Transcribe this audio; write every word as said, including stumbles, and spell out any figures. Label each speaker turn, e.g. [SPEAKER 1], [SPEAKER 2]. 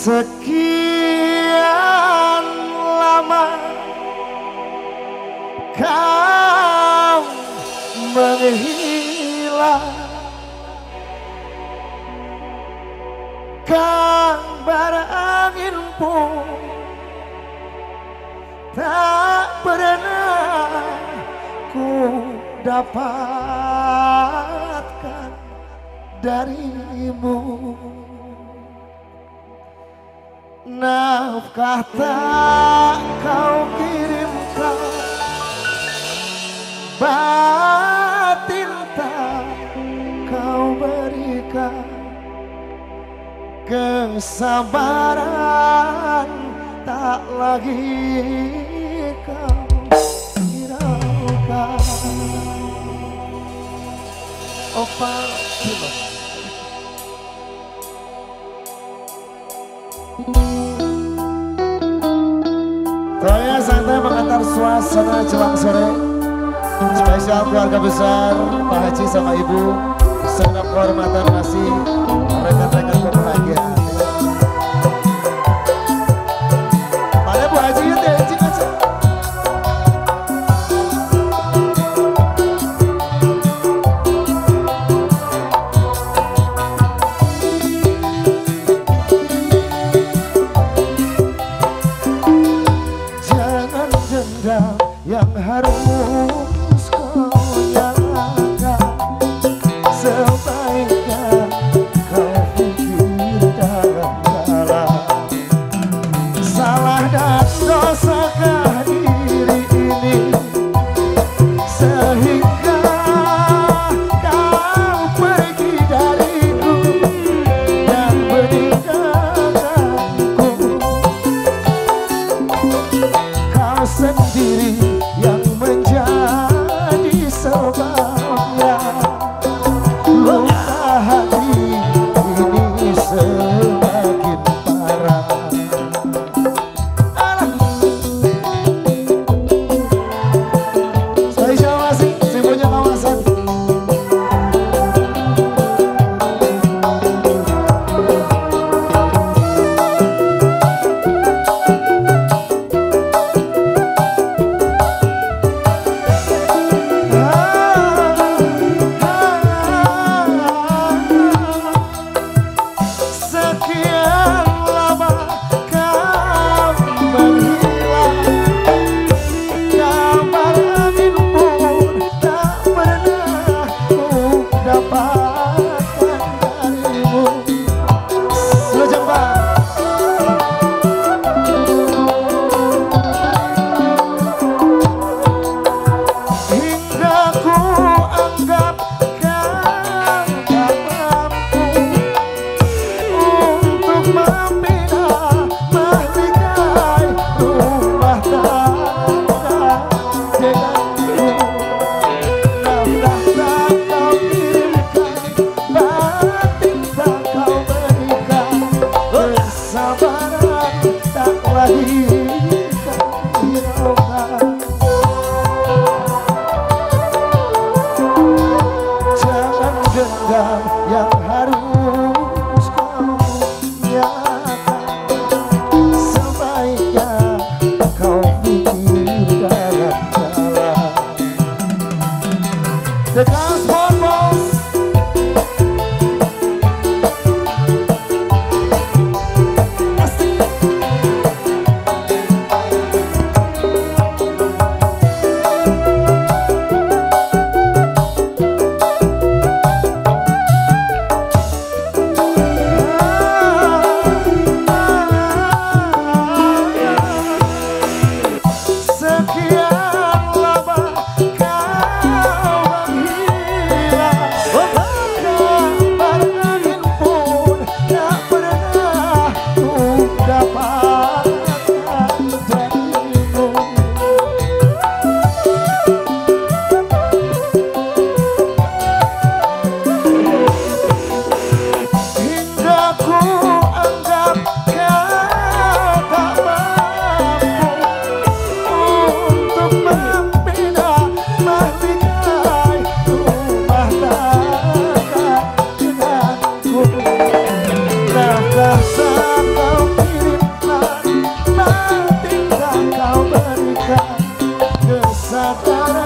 [SPEAKER 1] Sekian lama kau menghilang, kabar angin pun tak pernah ku dapatkan darimu. Nafkah tak kau kirimkan, batin tak kau berikan, kesabaran tak lagi kau hiraukan. Opa Kilo. Saya santai mengantar suasana jelang sore. Spesial keluarga besar Pak Haji sama Ibu, segenap kehormatan masih rekan-rekan kebahagiaan. Mana Bu Haji ya dancing aja. Jangan dendam yang harus kau nyalakan, sebaiknya kau pikir dalam-dalam. Salah dan dosakah diri ini sehingga kau pergi dariku dan meninggalkanku. Kau sendiri yang menjadi sebabnya luka hati ini semakin parah. Spesial masih si punya kawasan. Jangan dendam yang harus kau nyatakan, sebaiknya kau pikir dalam-dalam. The Transport Boss. Sekian lama kau menghilang, sadar